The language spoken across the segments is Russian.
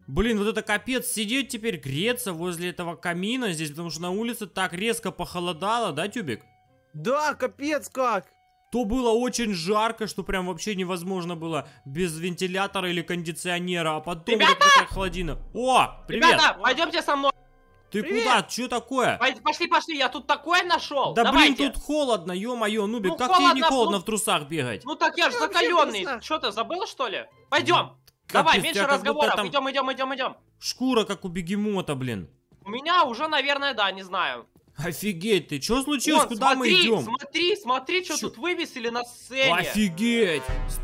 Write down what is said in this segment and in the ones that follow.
Блин, вот это капец, сидеть теперь, греться возле этого камина здесь, потому что на улице так резко похолодало, да, Тюбик? Да, капец как. То было очень жарко, что прям вообще невозможно было без вентилятора или кондиционера, а потом Ребята! вот такая холодина. О, привет! Ребята, пойдемте со мной. Ты привет! куда? Что такое? Пошли, пошли, я тут такое нашел. Да Давайте. блин, тут холодно, ё-моё, Нубик, Ну, как тебе не холодно, холодно ну- в трусах бегать? Ну так я же вообще закаленный. вкусно. Что ты забыл, что ли? Пойдем. Капец, Давай, у меньше тебя как будто разговоров. там Идем. Шкура, как у бегемота, блин. У меня уже, наверное, да, не знаю. Офигеть ты, что случилось? Вон, Куда мы идем? Смотри, что Чё? тут вывесили на сцене. Офигеть!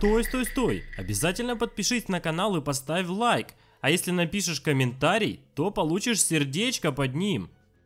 Стой! Обязательно подпишись на канал и поставь лайк. А если напишешь комментарий, то получишь сердечко под ним.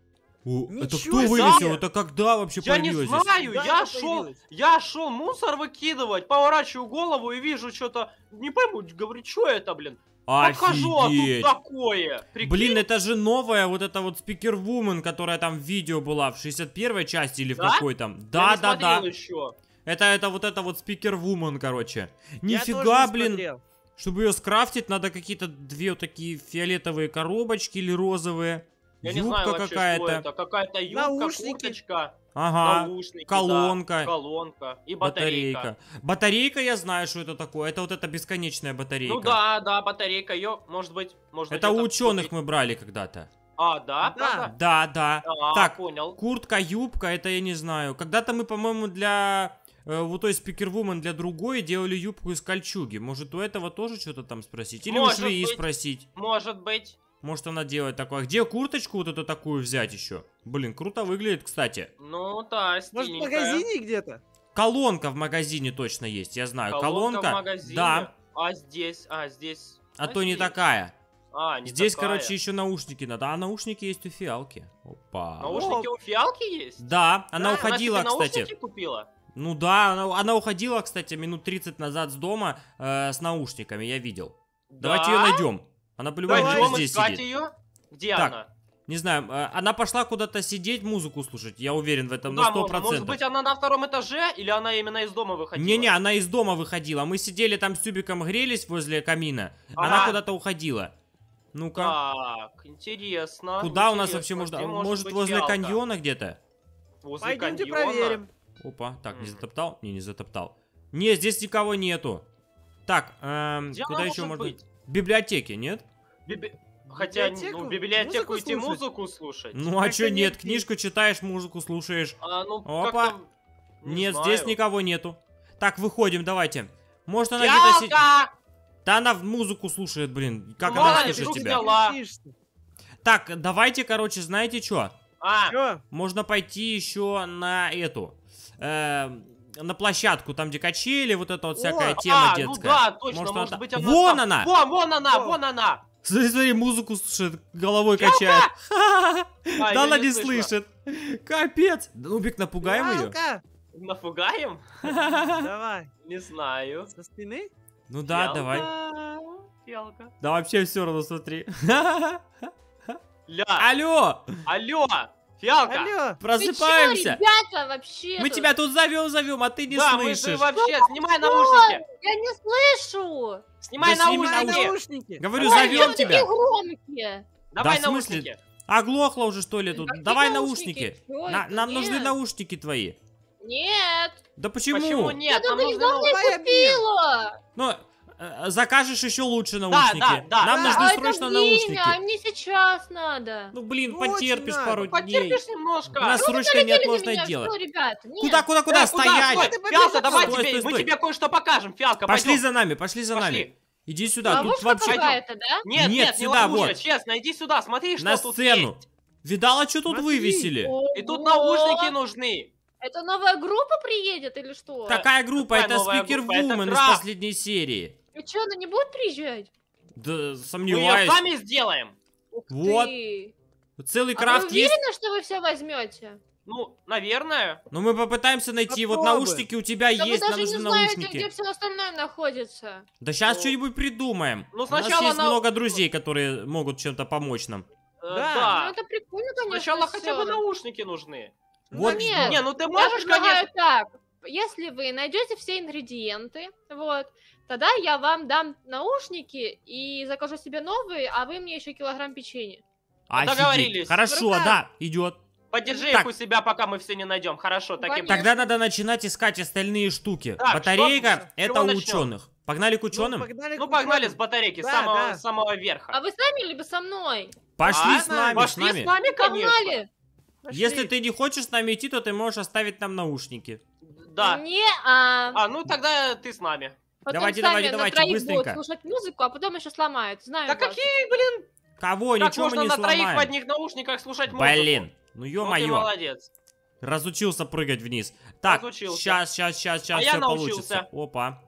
О, это Ничего кто вывесил? себе! Это когда вообще Я не появилось здесь? знаю, Да, я это шел, появилось. я шел мусор выкидывать, поворачиваю голову и вижу что-то, не пойму, говорю, что это, блин? Подхожу, а тут Офигеть! такое. Прикинь? Блин, это же новая вот эта вот спикервумен, которая там в видео была в 61-й части или в Да? какой там. Я не Да. смотрел еще. Это вот эта вот спикервумен, короче. Я Нифига, тоже не блин. смотрел. Чтобы ее скрафтить, надо какие-то две вот такие фиолетовые коробочки или розовые. Я не Юбка знаю вообще, что какая-то. это. Какая-то юбка, Наушники. курточка, Ага. наушники, колонка. да, колонка и батарейка. Батарейка, я знаю, что это такое. Это вот эта бесконечная батарейка. Ну да, батарейка, ее, может быть, Это у ученых купить. мы брали когда-то. А, да? Да. Правда? Да. А, Так, понял. куртка, юбка, это я не знаю. Когда-то мы, по-моему, для вот той спикервумен для другой делали юбку из кольчуги. Может, у этого тоже что-то там спросить? Или Может у швеи быть. спросить? Может быть. Может, она делает такое. Где курточку вот эту такую взять еще? Блин, круто выглядит, кстати. Ну да, Может, в стильненькая. магазине где-то? Колонка в магазине точно есть, я знаю. Колонка в магазине. Да, А здесь. а то не здесь. такая. А, не Здесь, такая. короче, еще наушники надо. А наушники есть у фиалки. Опа. Наушники у фиалки есть? Да, она Да, уходила, она себе кстати. наушники купила? Ну да, она уходила, кстати, минут 30 назад с дома с наушниками, я видел. Давайте ее найдем. Она по-любому Пойдем здесь искать сидит. ее. Где Так, она? Не знаю, она пошла куда-то сидеть, музыку слушать. Я уверен в этом Куда на 100%. можно? Может быть, она на втором этаже, или она именно из дома выходила? Не-не, она из дома выходила. Мы сидели там с Тюбиком, грелись возле камина. Она Ага. куда-то уходила. Ну-ка. Так, интересно. Куда у нас интересно. вообще можно? Где Может, быть возле фиалка? каньона где-то? Возле Пойдемте каньона? проверим. Опа, так, не М. затоптал? Не затоптал. Не, здесь никого нету. Так, Где куда она еще может можно? быть? В библиотеке, нет? Хотя, Библиотеку? в библиотеку Музыку идти слушать? музыку слушать. Ну а Как-то чё не нет? идти. Книжку читаешь, музыку слушаешь. Ну, Опа. как-то, не Нет, знаю. здесь никого нету. Так, выходим, давайте. Может, она где-то сидит. Фиалка! Да она в музыку слушает, блин. Как Ну, она ладно, слышит вдруг тебя? взяла. Так, давайте, короче, знаете что? Чё? Можно пойти еще на эту. На площадку, там где качели, вот эта вот всякая тема ну детская. да, точно, Может, может она быть там- она Вон там. она! Вон она, Во. вон она! Смотри, смотри, музыку слушает, головой Фиалка! качает. А, Да её она не не слышно. слышит. Капец. Нубик, напугаем ее? Фиалка! Нафугаем? Давай. Не знаю. Со спины? Ну да, Фиалка, давай. Фиалка. Да вообще все равно, смотри. Ля, Алло, алло, Фиалка. Алло! просыпаемся. Вы чё, ребята, вообще? Мы тут? тебя тут зовем, а ты не Да, мы же слышишь. вообще, снимай наушники. Я не слышу. Снимай Да сними наушники. Наушники! Говорю, Ой, чё зовем вы тебя. такие громкие? Давай Да, в смысле? наушники. Оглохла уже, что ли, тут? Какие Давай наушники? наушники. Чё это? Нам нужны Нет. наушники твои. Нет. Да почему? Почему Я нет? Нам только нужны недавно наушники. их купила. Ну, закажешь еще лучше наушники. да, Нам да. нужны А срочно это наушники. время, а мне сейчас надо. Ну, блин, Ну, потерпишь очень пару надо. дней. Потерпишь немножко. У нас Ну, срочно налетели на неотложное меня, дело. что, ребята? Нет. Куда Куда, стоять? стой? Ты Фиалка, побежишь, давай стой, тебе, стой, мы стой. тебе кое-что покажем, Фиалка, Пошли пойдем. за нами, пошли за нами. Пошли. Иди сюда, тут Ловушка вообще... какая-то, да? Нет, Нет, нет, не сюда, ловушка, вот. честно, иди сюда, смотри, что На тут сцену. есть. Видала, что тут Смотри. вывесили? И тут Ого. наушники нужны. Это новая группа приедет или что? Какая группа? Какая Это новая Speaker группа? Это Woman из Крафт. последней серии. И что, она не будет приезжать? Да, Мы ее сомневаюсь. сами сделаем. Ух Вот. ты. Целый А вы крафт есть. уверены, что вы все возьмете? Ну, наверное. Но мы попытаемся найти. Вот Попробуй. наушники у тебя Да вы есть, нам даже не нужны знаете, наушники. где все остальное находится. Да сейчас Ну. что-нибудь придумаем. Ну, У нас сначала есть на- много друзей, которые могут чем-то помочь нам. Ну, Да. это прикольно, конечно. Сначала хотя бы всё. наушники нужны. Вот Ну, нет. Не, ну ты Я можешь, предлагаю конечно. так. если вы найдете все ингредиенты, вот, тогда я вам дам наушники и закажу себе новые, а вы мне еще килограмм печенья. Офигеть. Договорились. Хорошо, Круто. да, идет. Подержи Так. их у себя, пока мы все не найдем. Хорошо, таким... Конечно. Тогда надо начинать искать остальные штуки. Так, Батарейка что- с это чего у начнем? ученых. Погнали к ученым? Ну, погнали с батарейки, Да, самого, да. самого А верха. вы с нами либо со мной? Пошли А? с нами, с Пошли нами. с нами, конечно. Погнали! Если ты не хочешь с нами идти, то ты можешь оставить нам наушники. Да. Не-а. Ну тогда ты с нами. Потом Давайте, сами давайте, на давайте, троих быстренько. будут слушать музыку, а потом еще сломают. Знаю Да вас. какие, блин, Кого? как Ничего мы можно не на троих в сломаем. одних наушниках слушать музыку? Блин, ну Ну ты ё-моё. молодец. Разучился прыгать вниз. Так, Разучился. сейчас А все я получится. научился. Опа.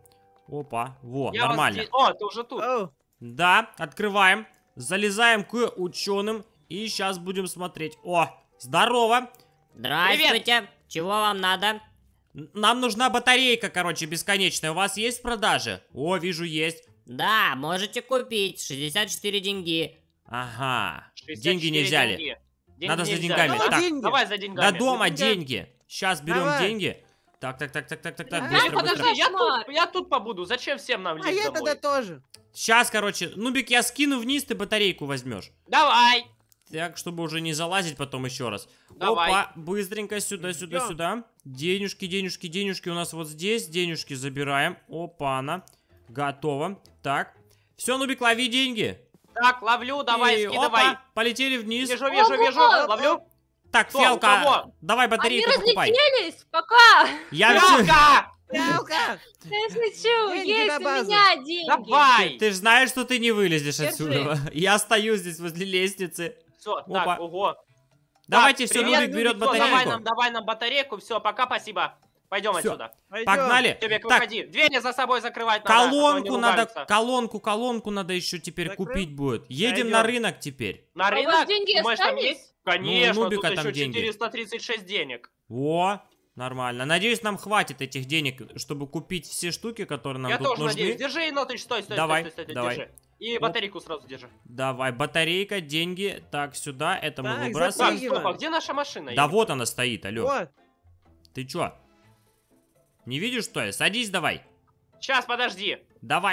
Во, Я вас нормально. здесь- О, ты уже тут. О, Да, открываем. Залезаем к ученым. И сейчас будем смотреть. О, здорово. Здравствуйте. Чего вам надо? Нам нужна батарейка, короче, бесконечная. У вас есть в продаже? О, вижу, есть. Да, можете купить. 64 деньги. Ага. 64 Деньги не взяли. деньги. Надо за не взяли. деньгами. Давай, Так. деньги. давай за До деньгами. дома деньгами. деньги. Сейчас берем Давай. деньги. Так, быстро, Подожди, быстро. я тут побуду. Зачем всем нам а лезть я домой? тогда тоже. Сейчас, короче, Нубик, я скину вниз, ты батарейку возьмешь. Давай. Так, чтобы уже не залазить потом еще раз. Давай. Опа, быстренько сюда, Идём. сюда. Денежки у нас вот здесь. Денежки забираем. Опа-на. Готово. Так. Все, Нубик, лови деньги. Так, ловлю, давай, И скидывай. опа, полетели вниз. Вижу, ловлю. Так, Кто, у Фиалка, кого? давай Они батарейку покупай. разлетелись? Пока! Я всё- Ялка! Ялка! Я шучу, Деньги есть на у базу. меня деньги. Давай. Ты же знаешь, что ты не вылезешь Держи. отсюда. Я остаюсь здесь возле лестницы. Все, Опа. так, ого. Давайте, Так, все, привет, Нубик берет Всё, давай батарейку. нам батарейку. Все, пока, спасибо. Пойдем Всё. отсюда. Пойдем. Погнали. Тебе Так, выходи. Двери за собой закрывать надо. а то колонку они надо, ругаются. колонку надо еще теперь Закрыл? купить будет. Едем Пойдем. на рынок теперь. На А у вас рынок? деньги Думаешь, там остались? есть? Конечно, Ну, у Нубика тут там еще деньги. 436 денег. О, нормально. Надеюсь, нам хватит этих денег, чтобы купить все штуки, которые нам Я тут тоже нужны. надеюсь. Держи, Енотыч, стой, Давай, стой, давай. держи. И батарейку сразу держи. Давай, батарейка, деньги. Так, сюда, это мы Так, Так, выбрасываем. Запрыгиваем. стоп, а где наша машина? Да Я- вот она стоит, алло. Вот. Ты чё? Не видишь, что я? Садись давай. Сейчас, подожди. Давай.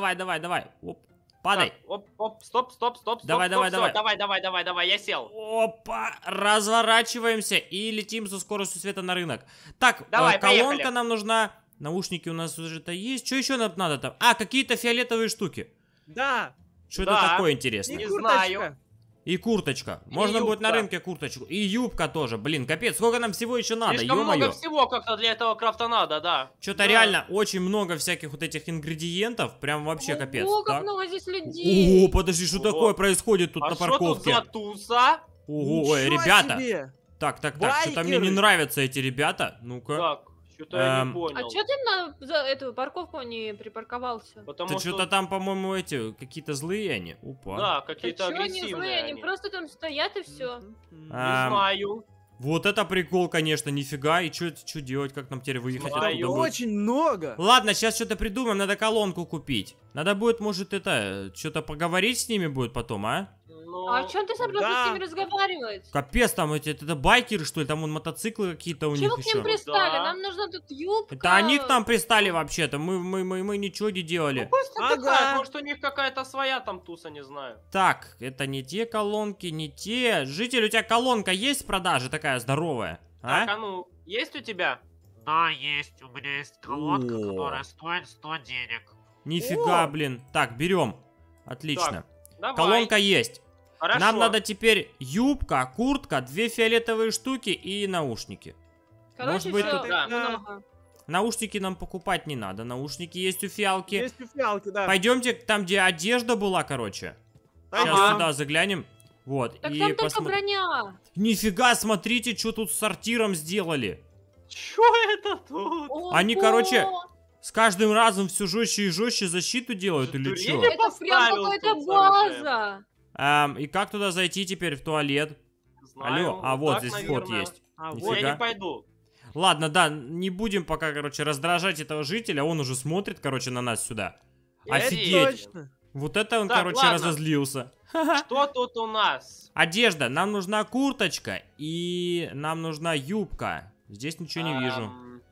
Оп, падай. Так, оп, стоп. Давай, стоп, давай. всё, давай, я сел. Опа, разворачиваемся и летим со скоростью света на рынок. Так, Давай, колонка поехали. нам нужна. Наушники у нас уже-то есть. Что еще нам надо там? А, какие-то фиолетовые штуки. Да. Что это Да. такое И интересное? Не курточка. знаю. И курточка. И Можно будет на юбка. рынке курточку. И юбка тоже. Блин, капец, сколько нам всего еще надо, Слишком много ё-моё. всего как-то для этого крафта надо, да. Что-то Да. реально очень много всяких вот этих ингредиентов. Прям вообще капец. Ого, как Так. много здесь людей. О, подожди, что Ого. такое происходит тут А на что тут парковке? за туса? Ого, ой, Ничего ребята. себе. Так, что-то мне не Байкеры. нравятся эти ребята. Ну-ка. Так, что-то я не Эм, понял. А чё ты за эту парковку не припарковался? Потому Ты что... что-то там, по-моему, эти какие-то злые они. Опа. Да, Да какие-то чё они агрессивные злые, они. они просто там стоят и все. Не А, знаю. Вот это прикол, конечно, нифига. И что делать, как нам теперь выехать Знаю. оттуда будет? Очень много. Ладно, сейчас что-то придумаем, надо колонку купить. Надо будет, может, что-то поговорить с ними будет потом, а? Ну, А о чем ты собрался да. с ними разговаривать? Капец, там это байкеры, что ли? Там вон мотоциклы какие-то у Чего них к ним еще. пристали? Да. Нам нужна тут юбка. Это они к нам пристали вообще-то. Мы ничего не делали. пусть Ага. отдыхают, может у них какая-то своя там туса, не знаю. Так, это не те колонки, не те. Житель, у тебя колонка есть в продаже такая здоровая? Так, А? а ну, есть у тебя? Да, есть. У меня есть колонка, О. которая стоит 100 денег. Нифига, О. блин. Так, берем. Отлично. Давай. Колонка есть. Хорошо. Нам надо теперь юбка, куртка, 2 фиолетовые штуки и наушники. Короче, может быть, всё, тут- Да. много. Наушники нам покупать не надо. Наушники есть у фиалки. Есть у фиалки, да. Пойдемте там, где одежда была, короче. Сейчас Ага. сюда заглянем. Вот. Так и там только посмотрим. броня. Нифига, смотрите, что тут с сортиром сделали. Чё это тут? Они, Ого! короче, С каждым разом все жестче и жестче защиту делают Ты или дурень? что? Это прям поставил какая-то тут с оружием. база. И как туда зайти теперь в туалет? Знаю, Алло, а вот так, здесь наверное. вход есть. А, Вот вот. Нифига. я не пойду. Ладно, да, не будем пока, короче, раздражать этого жителя. Он уже смотрит, короче, на нас сюда. Офигеть. Точно. Вот это он, Так, короче, ладно. разозлился. Что тут у нас? Одежда. Нам нужна курточка и нам нужна юбка. Здесь ничего не вижу.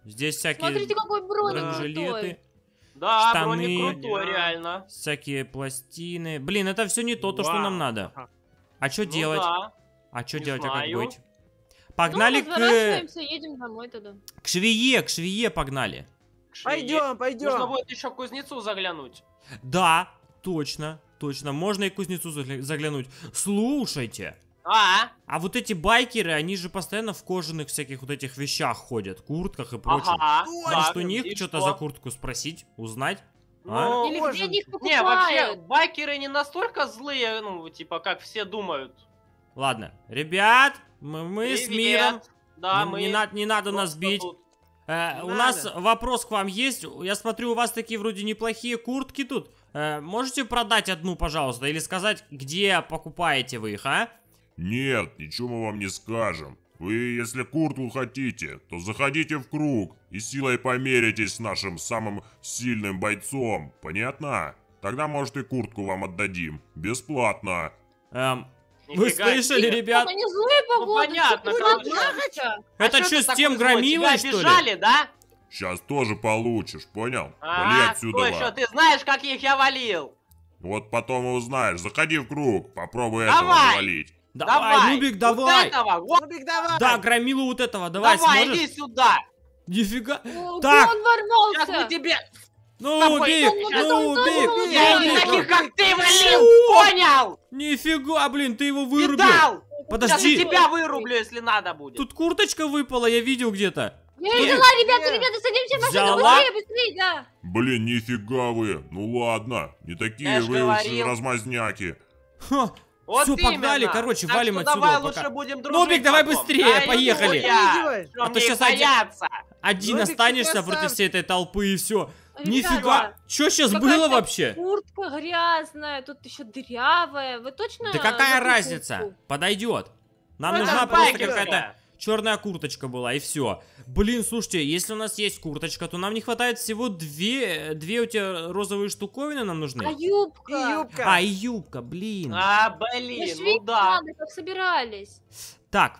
Здесь всякие Смотрите, какой броник бронежилеты, крутой. Да, штаны. броник крутой, Да. реально. всякие пластины. Блин, это все не то, что Вау. нам надо. Ага. А что Ну делать? да. А что Не делать, а как знаю. быть? Погнали Ну, к разворачиваемся, едем домой тогда. швее погнали. Пойдем, Нужно пойдем. будет еще к кузнецу заглянуть. Да, точно, можно и к кузнецу заглянуть. Слушайте, а вот эти байкеры, они же постоянно в кожаных всяких вот этих вещах ходят, куртках и прочем. Ага. Может, так, у них и что-то что? за куртку спросить, узнать? Ну, Или можно. где их не, вообще, покупают? байкеры не настолько злые, ну, типа, как все думают. Ладно, ребят, мы с Привет. миром. Да, Не надо нас просто бить. тут. У Не нас надо. вопрос к вам есть. Я смотрю, у вас такие вроде неплохие куртки тут. Можете продать одну, пожалуйста, или сказать, где покупаете вы их, а? Нет, ничего мы вам не скажем. Вы, если куртку хотите, то заходите в круг и силой померитесь с нашим самым сильным бойцом. Понятно? Тогда, может, и куртку вам отдадим. Бесплатно. Вы Нифига слышали, себе. ребят? Они злые погоды. понятно, что короче. тут нахоча? Это А что, ты с такой тем злой? громилой, Тебя что ли? обижали, да? Сейчас тоже получишь, понял? Вали отсюда. Ой, что ты знаешь, каких я валил? Вот потом и узнаешь. Заходи в круг, попробуй этого Давай. завалить. Давай, Нубик, Вот давай. этого, вот, Нубик, давай. Да, громилу вот этого, давай, давай, сможешь? иди сюда. Нифига. О, Так. он Сейчас ворвался. мы тебе... Нубик, Нубик, Я не Нубик. таких, как ты, валил, Чё? понял? Нифига, блин, ты его вырубил. Видал? Сейчас Подожди, я тебя вырублю, если надо будет. тут курточка выпала, я видел где-то. Я ее взяла, ребята, садимся в машину, Взяла? быстрее, быстрее, да. Блин, нифига вы. Ну ладно, не такие Я ж вы уж говорил. размазняки. Ха. Вот Всё, погнали, именно. короче, Так валим что отсюда давай пока. лучше будем дружить Нубик, давай потом. быстрее, Да, поехали. иду я. Давай. Что А то мне щас бояться? Один Нубик, ты останешься красавчик. против всей этой толпы и все. Ребята, Нифига. Что сейчас какая-то было вообще? Куртка грязная, тут еще дырявая. Вы точно? Да какая за ту разница? куртку? Подойдет. Нам Ну, это нужна просто байкерская. какая-то черная курточка была, и все. Блин, слушайте, если у нас есть курточка, то нам не хватает всего две у тебя розовые штуковины нам нужны. А юбка? И юбка. А, и юбка, блин. Блин, Мы ж ну видеть да. надо, как собирались. Так,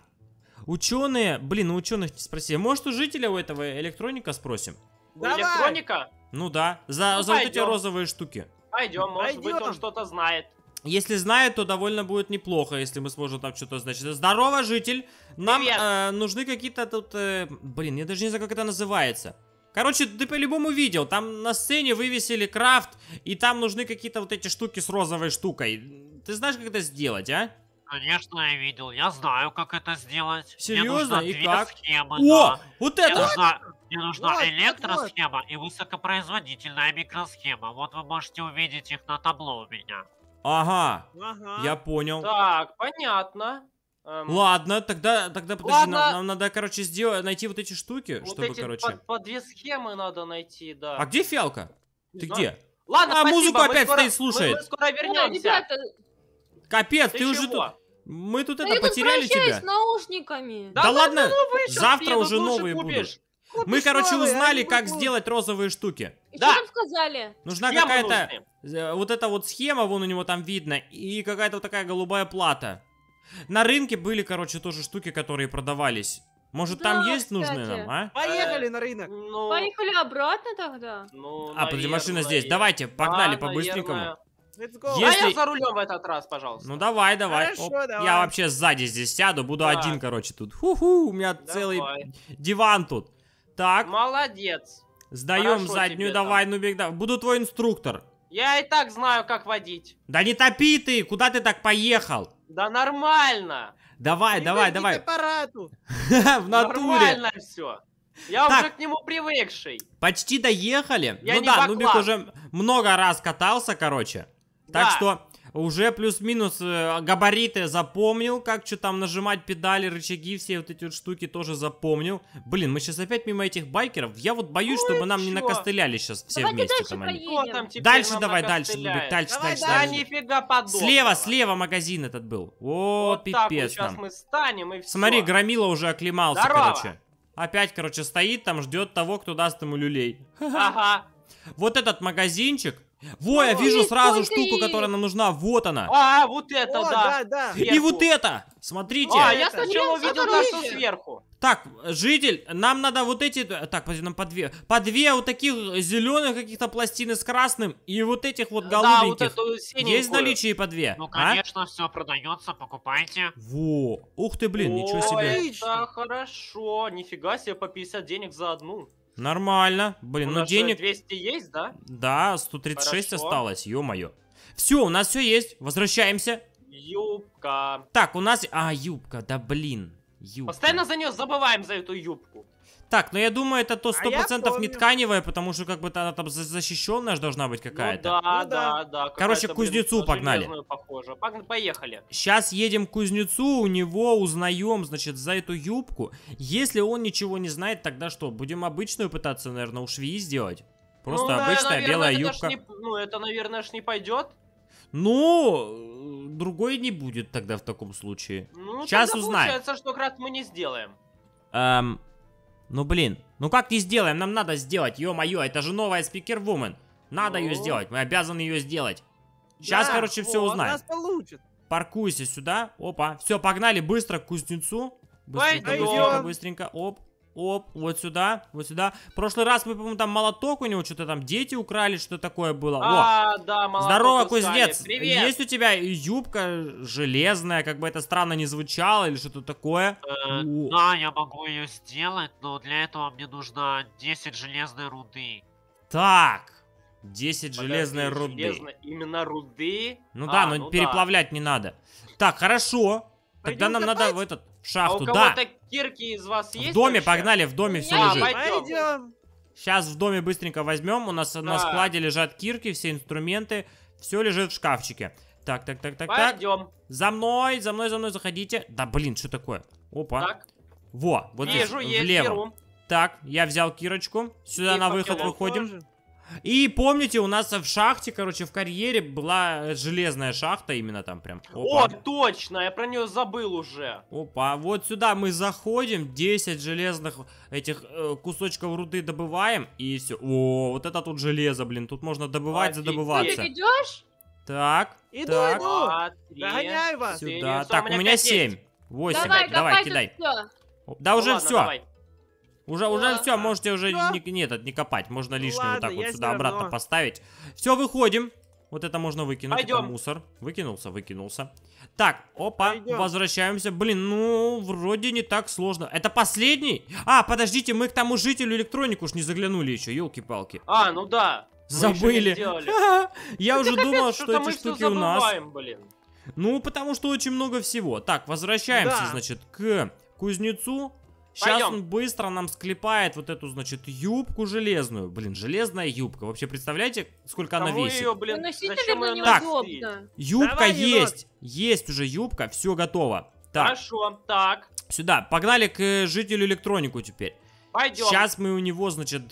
ученые, блин, у ученых не спроси. Может, у жителя у этого электроника спросим? Давай. Электроника? Ну да, за Ну, вот эти пойдем. розовые штуки. Пойдем, может быть, он Пойдем. что-то знает. Если знает, то довольно будет неплохо, если мы сможем там что-то значит. Здорово, житель! Нам Привет. нужны какие-то тут... блин, я даже не знаю, как это называется. Короче, ты по-любому видел, там на сцене вывесили крафт, и там нужны какие-то вот эти штуки с розовой штукой. Ты знаешь, как это сделать, а? Конечно, я видел. Я знаю, как это сделать. Серьезно? Мне нужно И две как? схемы, О, да. вот Мне это! нужна Вот, электросхема и высокопроизводительная микросхема. Вот вы можете увидеть их на табло у меня. Ага, Ага. я понял. Так, понятно. Ладно, тогда подожди, Ладно. нам надо, короче, найти вот эти штуки, Вот чтобы, эти короче... по две схемы надо найти, да. А где фиалка? Не Ты знаю. где? Ладно, А, спасибо, музыку мы опять скоро- стоит, слушает. Мы скоро Ой, вернемся. ребята, Капец, ты Ты уже чего? тут... Мы тут да это я тут потеряли прощаюсь тебя. с наушниками. Да ладно, новые щас завтра едут, уже лучше новые купишь. будут. Мы, короче, новые, узнали, они как будут. сделать розовые штуки. И Да. что там сказали? Нужна Схемы какая-то... нужны. Вот эта вот схема, вон у него там видно, и какая-то вот такая голубая плата. На рынке были, короче, тоже штуки, которые продавались. Может, там Да, есть нужные кстати. нам, а? Поехали на рынок. Ну, Поехали обратно тогда. ну, А, подожди, машина здесь. наверное. Давайте, погнали Да, по-быстренькому. наверное. Let's go. А Если- я за рулем в этот раз, пожалуйста. Ну давай, давай. Хорошо, Оп, давай. Я вообще сзади здесь сяду, буду Так. один, короче, тут. Ху-ху, у меня целый Давай. диван тут. Так, Молодец. сдаем хорошо заднюю, тебе давай, Нубик, да. Буду твой инструктор. Я и так знаю, как водить. Да не топи ты, куда ты так поехал? Да нормально. Давай, давай, Привыкни давай. к аппарату. В натуре. Нормально все. Я Так. уже к нему привыкший. Почти доехали. Я Ну не да, баклан. Нубик уже много раз катался, короче. Так Да. что уже плюс-минус габариты запомнил, как что там нажимать педали, рычаги, все вот эти вот штуки тоже запомнил. Блин, мы сейчас опять мимо этих байкеров. Я вот боюсь, Ну чтобы и нам не чё? накостыляли сейчас все Давайте вместе дальше там они. Кто поедем. там теперь Дальше нам давай, дальше, накостыляет? Нубик, дальше, Давай, дальше, Да дальше. нифига подобного. Слева магазин этот был. О, Вот так вот пипец сейчас нам. мы станем и все. Смотри, Громила уже оклемался, Здорово. короче. Опять, короче, стоит там, ждет того, кто даст ему люлей. Ага. Вот этот магазинчик, Во, я вижу Ой, сразу сколько штуку, их! которая нам нужна. Вот она. А, вот это О, да. да. И Сверху. вот это. Смотрите. А, я Это. сначала Блин, увидел то, что смотрите. сверху. Так, житель, нам надо вот эти... Так, подожди, нам по две вот таких зеленых каких-то пластины с красным и вот этих вот Да, вот голубеньких. эту синенькую. Есть в наличии по две? Ну, а? конечно, все продается, покупайте. Во. Ух ты, блин, ничего О, себе. это хорошо. Нифига себе, по 50 денег за одну. Нормально. У Блин, ну нас же денег... 200 есть, да? Да, 136 Хорошо. осталось, ё-моё. Все, у нас все есть. Возвращаемся. Юбка. Так, у нас... А, юбка, да блин. Юбка. Постоянно за нее забываем, за эту юбку. Так, ну я думаю, это то А я 100% не помню. тканевая, потому что как бы она там защищенная же должна быть какая-то. Ну да, Ну да. да. Короче, какая-то, к кузнецу блин, погнали. железную похоже. Поехали. Сейчас едем к кузнецу, у него узнаем, значит, за эту юбку. Если он ничего не знает, тогда что, будем обычную пытаться, наверное, у швеи сделать? Просто Ну, да, обычная наверное, белая это юбка. ж не- ну, это, наверное, ж не пойдет. Ну, другой не будет тогда в таком случае. Ну, Щас тогда узнаем. получается, что крат мы не сделаем. Ну блин, ну как не сделаем, нам надо сделать, ё-моё, это же новая спикервумен. Надо ее Ну. сделать, мы обязаны ее сделать. Сейчас, Да, короче, все вот, узнаем. нас получит. Паркуйся сюда, опа, все, погнали быстро к кузнецу. Быстренько, Пойдем. быстренько, быстренько, оп, оп, вот сюда, вот сюда. В прошлый раз мы, по-моему, там молоток у него, что-то там дети украли, что такое было. О, Да, молоток здорово, искали. кузнец. Привет. Есть у тебя юбка железная, как бы это странно не звучало или что-то такое? О. Да, я могу ее сделать, но для этого мне нужно 10 железной руды. Так, 10 Подожди, железной руды. Именно руды? Ну да, но ну переплавлять не надо. Так, хорошо. Тогда Пойдем нам надо копать? в этот, в А у шахту, да. кого-то кирки из вас есть В доме, вообще? погнали, в доме все меня лежит. есть. Пойдем. Сейчас в доме быстренько возьмем. У нас на Да. складе лежат кирки, все инструменты. Все лежит в шкафчике. Так. Пойдем. За мной, заходите. Да блин, что такое? Опа. Так, Во, вот здесь, вижу, есть, влево. беру. Так, я взял кирочку. Сюда И на выход факелок выходим. Тоже. И помните, у нас в шахте, короче, в карьере была железная шахта, именно там прям. О, Опа. точно, я про нее забыл уже. Опа, вот сюда мы заходим, 10 железных этих кусочков руды добываем, и все. О, вот это тут железо, блин, тут можно добывать, Офигеть. задобываться. Ты идешь? Так, Иду, так, иду. Два, три, Догоняю вас. четыре, сюда. всё, Так, у меня 5 есть. 7, 8, Давай, давай, копай кидай. тут всё. Да Ну уже ладно, все, давай. уже Ладно. все, можете уже Всё? не копать, можно лишнее Ладно, вот так вот я сюда всё обратно равно. поставить. Все, выходим. Вот это можно выкинуть, это Пойдем. мусор. Выкинулся. Так, опа, Пойдем. возвращаемся. Блин, ну, вроде не так сложно. Это последний? А, подождите, мы к тому жителю электронику уж не заглянули еще, елки-палки. А, ну да. мы ещё не Забыли. сделали. Я уже думал, что Что-то эти мы всё штуки у нас. забываем, блин. Ну, потому что очень много всего. Так, возвращаемся, Да. значит, к кузнецу. Сейчас Пойдем. он быстро нам склепает вот эту, значит, юбку железную. Блин, железная юбка. Вообще, представляете, сколько она Кому весит? её, блин, Выносить, зачем наверное, её Так. носить? неудобно. Юбка Давай, енот. есть. Есть уже юбка, все готово. Так, Хорошо, так, сюда. Погнали к жителю электронику теперь. пойдем. Сейчас мы у него, значит,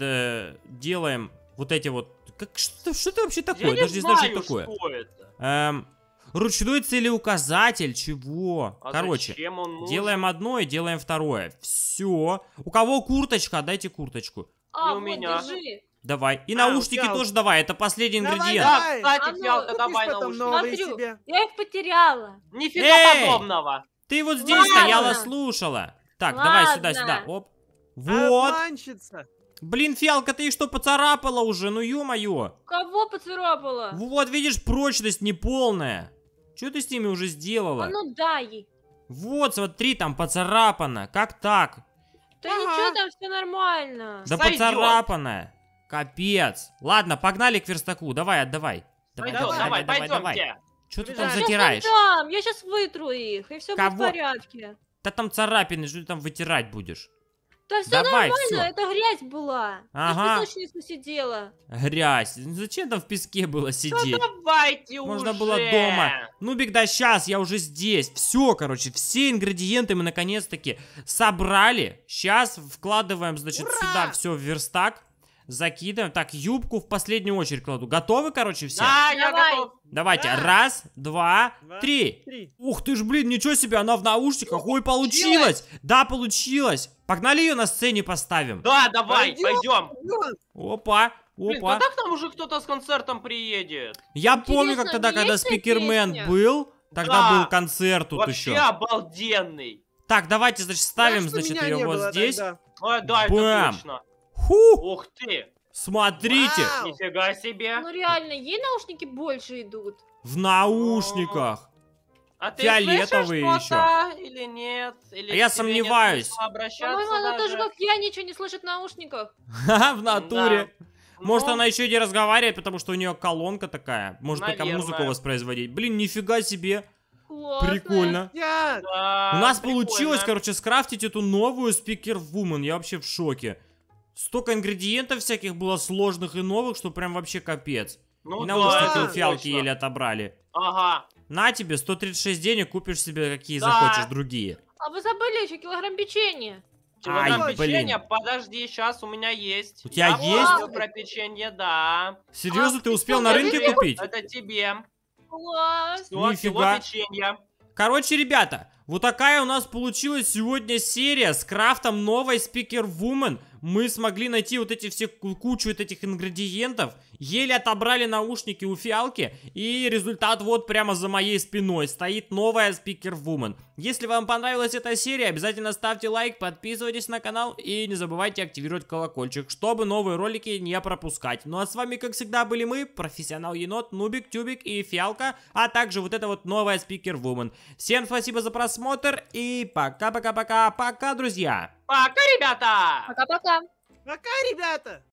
делаем вот эти вот... Что это вообще такое? Я Даже не знаю, что это что такое. это. Ручной целеуказатель, чего? А Короче, зачем он нужен? делаем одно и делаем второе. Все. У кого курточка? Дайте курточку. А, у вот, меня. держи. Давай. И А, наушники взял. тоже давай. Это последний Давай, ингредиент. давай. Да, кстати, А ну, Фиалка, Купишь давай потом наушники. новые Смотрю. себе. Я их потеряла. Нифига Эй! подобного. Ты вот здесь Ладно. стояла, слушала. Так, давай Ладно. сюда. Оп. Вот. Обманщица. Блин, Фиалка, ты их что, поцарапала уже? Ну, ё-моё. Кого поцарапала? Вот, видишь, прочность неполная. Что ты с ними уже сделала? А ну дай. Вот, смотри, там поцарапано. Как так? Да Ага. ничего, там все нормально. Да Сойдёт. поцарапанная. Капец. Ладно, погнали к верстаку. Давай, отдавай. Пойдем, давай, пойдемте. Что ты там Сейчас затираешь? Я сейчас вытру их, и все будет Кого? в порядке. Да там царапины, что ты там вытирать будешь? Да все Давай, нормально, всё. это грязь была. Ага. Я в песочнице сидела. Грязь. Зачем там в песке было сидеть? Давайте Можно уже. было дома. Ну, Биг, да сейчас, я уже здесь. Все, короче, все ингредиенты мы наконец-таки собрали. Сейчас вкладываем, значит, Ура! сюда все в верстак. Закидываем. Так, юбку в последнюю очередь кладу. Готовы, короче, все? Да, я Давай. готов. Давайте, Да. раз, два, Два, три. 3. Ух ты ж, блин, ничего себе, она в наушниках. Ой, получилось. Да, получилось. Погнали ее на сцене поставим. Да, давай, Пойдём. пойдем. Опа. Блин, Опа. когда к нам уже кто-то с концертом приедет? Я помню, как Интересно, тогда, когда есть ли Спикермен песня? был, тогда Да. был концерт тут Вообще еще. обалденный. Так, давайте, значит, ставим, Жаль, что значит, меня ее не вот было здесь. тогда. Да, это Бам. точно. Фу, Ух ты. смотрите, Вау. Нифига себе. Ну реально, ей наушники больше идут. в наушниках. А ты Фиолетовые слышишь что-то или нет? Или А я к тебе нет сомневаюсь. смысла обращаться По-моему, она тоже даже? как я ничего не слышит в наушниках. Ха-ха, в натуре. Может, Ну, она еще не разговаривает, потому что у нее колонка такая. Может только Наверное. музыку воспроизводить. Блин, нифига себе. Классно. Прикольно. Я... да, У нас прикольно. получилось, короче, скрафтить эту новую спикер-вумен. Я вообще в шоке. Столько ингредиентов всяких было сложных и новых, что прям вообще капец. Ну И да, наушники это у фиалки точно. еле отобрали. Ага. На тебе 136 денег, купишь себе какие Да. захочешь другие. А вы забыли еще килограмм печенья. Килограмм Ай, печенья, блин. подожди, сейчас у меня есть. У тебя Я есть? помню про печенье, да. Серьезно, А, ты успел ты на что, рынке Тебе, купить? Это тебе. Класс. Всё, Нифига. кило печенья. Короче, ребята, вот такая у нас получилась сегодня серия с крафтом новой спикер-вумен. Мы смогли найти вот эти все кучу вот этих ингредиентов. Еле отобрали наушники у фиалки. И результат вот прямо за моей спиной. Стоит новая спикер-вумен. Если вам понравилась эта серия, обязательно ставьте лайк, подписывайтесь на канал. И не забывайте активировать колокольчик, чтобы новые ролики не пропускать. Ну а с вами, как всегда, были мы, Профессионал Енот, Нубик, Тюбик и Фиалка. А также вот эта вот новая спикер-вумен. Всем спасибо за просмотр. И пока-пока-пока. Пока, друзья. Пока, ребята! Пока-пока. Пока, ребята!